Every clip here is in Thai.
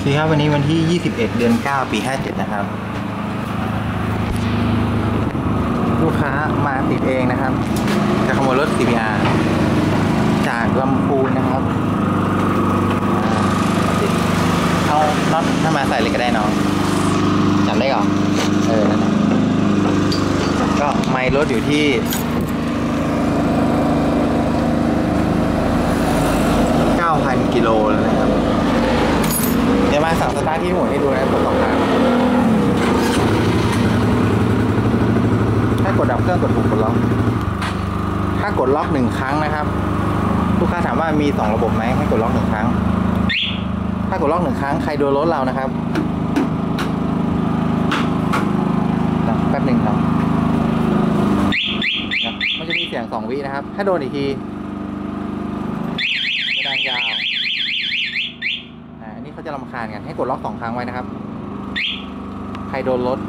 สวัสดีครับวันนี้วันที่ 21 เดือน 9 ปี 57 นะครับลูกค้ามาติดเองนะครับจะขโมยรถ CBR จากลำพูนนะครับติดเอาน็อตถ้ามาใส่เลยก็ได้น้องจำได้ก่อนนั่นแหละก็ไมล์รถอยู่ที่ 9,000 กิโลแล้วนะครับเดี๋ยวมาสั่งสตาร์ทที่หมุนให้ดูนะกด2 ครั้งถ้ากดดับเครื่องกดปุ่มกดล็อกถ้ากดล็อก1 ครั้งนะครับลูกค้าถามว่ามี2 ระบบไหมให้กดล็อก1 ครั้งถ้ากดล็อก1 ครั้งใครโดนรถเรานะครับแป๊บหนึ่งครับมันจะมีเสียง2 วินะครับถ้าโดนอีกทีจะดังยาวอันนี้เขาจะรำคาญกันให้กดล็อก2 ครั้งไว้นะครับใครโดนรถ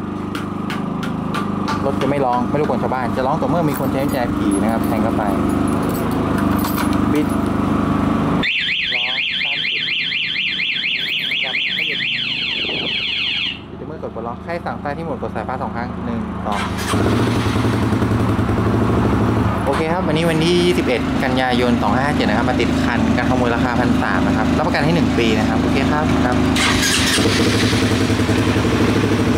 จะไม่ร้องไม่รบกวนชาวบ้านจะร้องต่อเมื่อมีคนใช้กุญแจผีนะครับแทงเข้าไปบิดล้อตามจุดจับไม่หยุดบิดเมื่อกดปลดล็อกให้สั่งซ้ายที่หมดกดสายฟ้า2 ครั้ง1 2โอเคครับวันนี้วันที่ 21 กันยายน 2557 นะครับมาติดคันการขโมยราคา 1,300 นะครับรับประกันให้1 ปีนะครับโอเคครับ